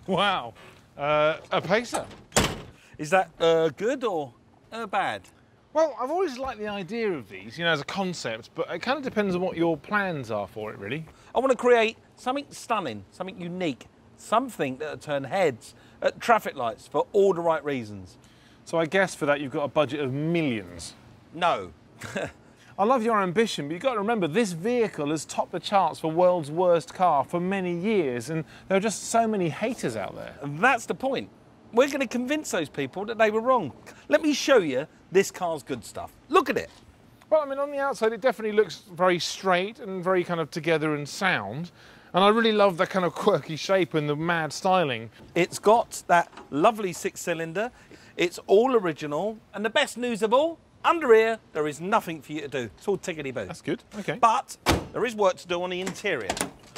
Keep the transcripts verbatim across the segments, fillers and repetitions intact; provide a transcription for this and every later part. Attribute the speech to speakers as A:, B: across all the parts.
A: Wow. Uh, a Pacer.
B: Is that uh, good or uh, bad?
A: Well, I've always liked the idea of these, you know, as a concept, but it kind of depends on what your plans are for it, really.
B: I want to create something stunning, something unique, something that'll turn heads at traffic lights for all the right reasons.
A: So I guess for that you've got a budget of millions.
B: No.
A: I love your ambition, but you've got to remember this vehicle has topped the charts for world's worst car for many years, and there are just so many haters out there.
B: And that's the point. We're going to convince those people that they were wrong. Let me show you this car's good stuff. Look at it.
A: Well, I mean, on the outside, it definitely looks very straight and very kind of together and sound. And I really love the kind of quirky shape and the mad styling.
B: It's got that lovely six-cylinder. It's all original. And the best news of all, under here, there is nothing for you to do. It's all tickety-boo.
A: That's good, okay.
B: But there is work to do on the interior.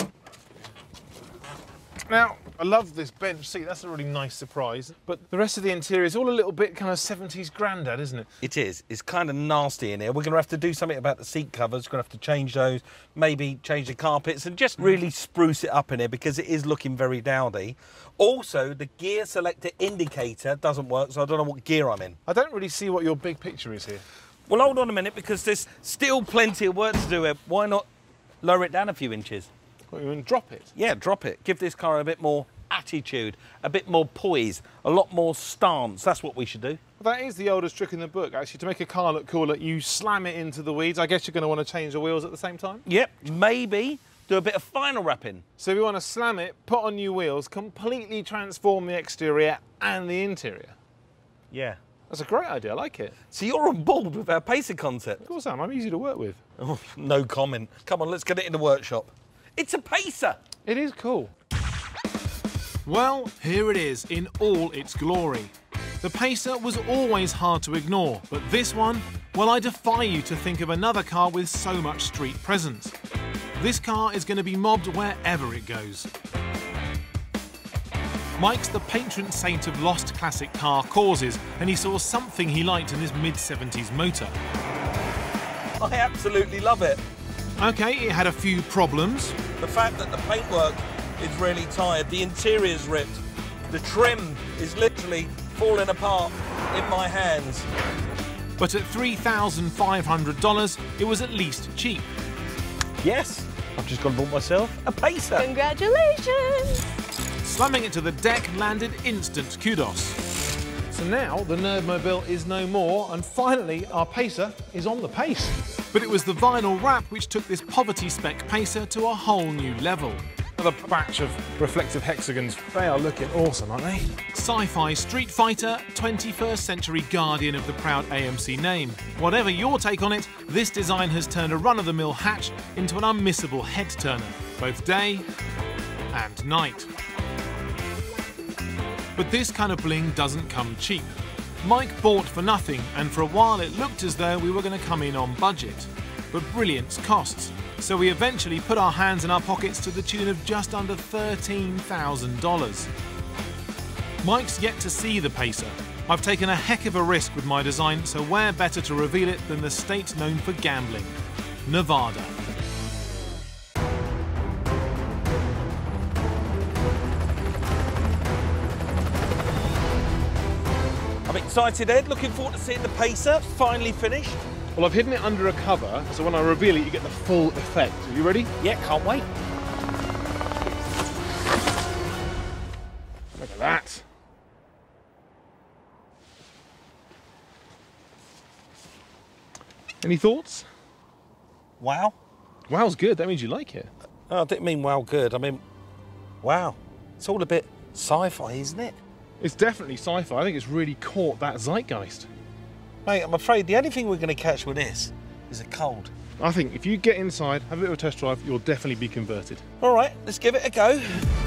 A: Now, I love this bench seat. That's a really nice surprise. But the rest of the interior is all a little bit kind of seventies grandad, isn't it?
B: It is. It's kind of nasty in here. We're going to have to do something about the seat covers. We're going to have to change those, maybe change the carpets and just really spruce it up in here because it is looking very dowdy. Also, the gear selector indicator doesn't work, so I don't know what gear I'm in.
A: I don't really see what your big picture is here.
B: Well, hold on a minute, because there's still plenty of work to do here. Why not lower it down a few inches?
A: Well, you mean drop it?
B: Yeah, drop it. Give this car a bit more attitude, a bit more poise, a lot more stance. That's what we should do.
A: Well, that is the oldest trick in the book, actually. To make a car look cooler, you slam it into the weeds. I guess you're going to want to change the wheels at the same time?
B: Yep, maybe do a bit of final wrapping.
A: So we want to slam it, put on new wheels, completely transform the exterior and the interior.
B: Yeah.
A: That's a great idea, I like it.
B: So you're on board with our Pacer concept?
A: Of course I am, I'm easy to work with.
B: Oh, no comment. Come on, let's get it in the workshop. It's a Pacer!
A: It is cool.
C: Well, here it is in all its glory. The Pacer was always hard to ignore, but this one, well, I defy you to think of another car with so much street presence. This car is going to be mobbed wherever it goes. Mike's the patron saint of lost classic car causes, and he saw something he liked in this mid seventies motor.
B: I absolutely love it.
C: OK, it had a few problems.
B: The fact that the paintwork is really tired, the interior's ripped, the trim is literally falling apart in my hands.
C: But at three thousand five hundred dollars, it was at least cheap.
B: Yes, I've just gone and bought myself a Pacer.
D: Congratulations!
C: Slamming it to the deck landed instant kudos.
A: So now the Nerdmobile is no more, and finally our Pacer is on the pace.
C: But it was the vinyl wrap which took this poverty spec Pacer to a whole new level.
A: Another batch of reflective hexagons. They are looking awesome, aren't they?
C: Sci-fi street fighter, twenty-first century guardian of the proud A M C name. Whatever your take on it, this design has turned a run-of-the-mill hatch into an unmissable head-turner, both day and night. But this kind of bling doesn't come cheap. Mike bought for nothing, and for a while it looked as though we were going to come in on budget. But brilliance costs, so we eventually put our hands in our pockets to the tune of just under thirteen thousand dollars. Mike's yet to see the Pacer. I've taken a heck of a risk with my design, so where better to reveal it than the state known for gambling, Nevada.
B: I'm excited, Ed. Looking forward to seeing the Pacer finally finished.
A: Well, I've hidden it under a cover, so when I reveal it, you get the full effect. Are you ready?
B: Yeah, can't wait.
A: Look at that. Any thoughts?
B: Wow.
A: Wow's good. That means you like it.
B: Oh, I didn't mean wow good. I mean, wow. It's all a bit sci-fi, isn't it?
A: It's definitely sci-fi. I think it's really caught that zeitgeist.
B: Mate, I'm afraid the only thing we're going to catch with this is a cold.
A: I think if you get inside, have a little test drive, you'll definitely be converted.
B: All right, let's give it a go.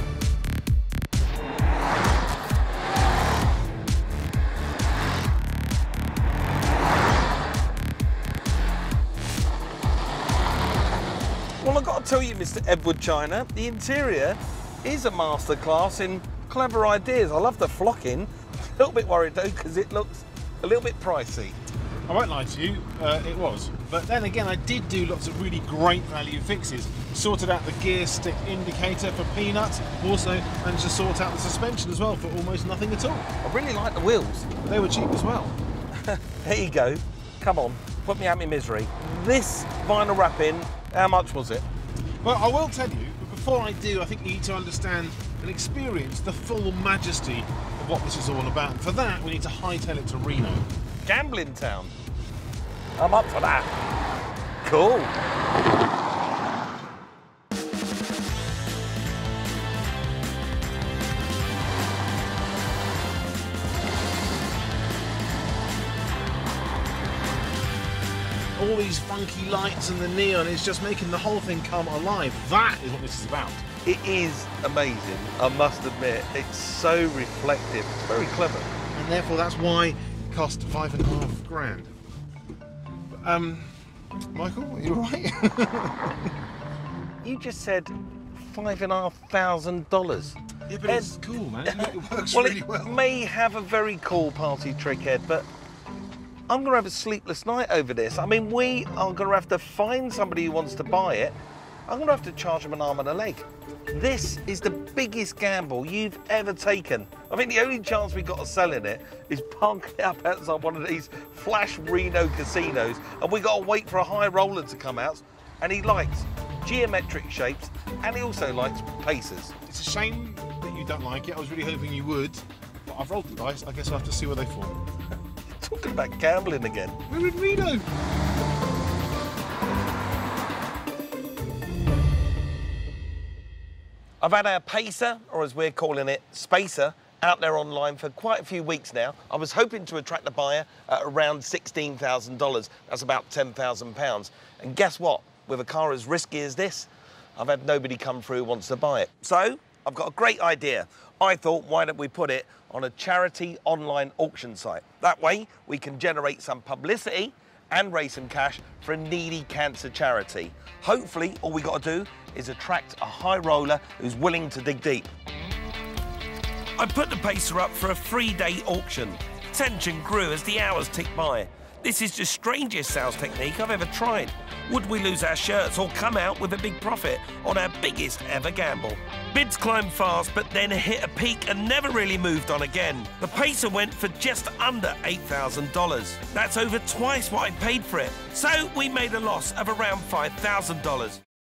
B: Well, I've got to tell you, Mister Edward China, the interior is a masterclass in clever ideas. I love the flocking. A little bit worried though, because it looks a little bit pricey.
A: I won't lie to you, uh, it was. But then again, I did do lots of really great value fixes. Sorted out the gear stick indicator for peanuts. Also managed to sort out the suspension as well for almost nothing at all.
B: I really like the wheels.
A: They were cheap as well.
B: There you go. Come on, put me out of my misery. This vinyl wrapping, how much was it?
A: Well, I will tell you, but before I do, I think you need to understand and experience the full majesty of what this is all about. And for that, we need to hightail it to Reno.
B: Gambling town. I'm up for that. Cool.
A: All these funky lights and the neon is just making the whole thing come alive. That is what this is about.
B: It is amazing, I must admit. It's so reflective. It's very clever.
A: And therefore, that's why it cost five and a half grand. Um, Michael, are you all right?
B: You just said five and a half thousand dollars.
A: Yeah, but it's cool, man. It works
B: Well,
A: really
B: it
A: well.
B: may have a very cool party trick, Ed, but I'm going to have a sleepless night over this. I mean, we are going to have to find somebody who wants to buy it. I'm going to have to charge them an arm and a leg. This is the biggest gamble you've ever taken. I mean, the only chance we got of selling it is parking it up outside one of these flash Reno casinos, and we got to wait for a high roller to come out. And he likes geometric shapes, and he also likes pacers.
A: It's a shame that you don't like it. I was really hoping you would. But I've rolled the dice. I guess I'll have to see where they fall.
B: Talking about gambling again.
A: We're in Reno.
B: I've had our pacer, or as we're calling it, spacer, out there online for quite a few weeks now. I was hoping to attract a buyer at around sixteen thousand dollars. That's about ten thousand pounds. And guess what? With a car as risky as this, I've had nobody come through who wants to buy it. So I've got a great idea. I thought, why don't we put it on a charity online auction site? That way we can generate some publicity and raise some cash for a needy cancer charity. Hopefully, all we got to do is attract a high roller who's willing to dig deep. I put the pacer up for a three-day auction. Tension grew as the hours ticked by. This is the strangest sales technique I've ever tried. Would we lose our shirts or come out with a big profit on our biggest ever gamble? Bids climbed fast, but then hit a peak and never really moved on again. The pacer went for just under eight thousand dollars. That's over twice what I paid for it. So we made a loss of around five thousand dollars.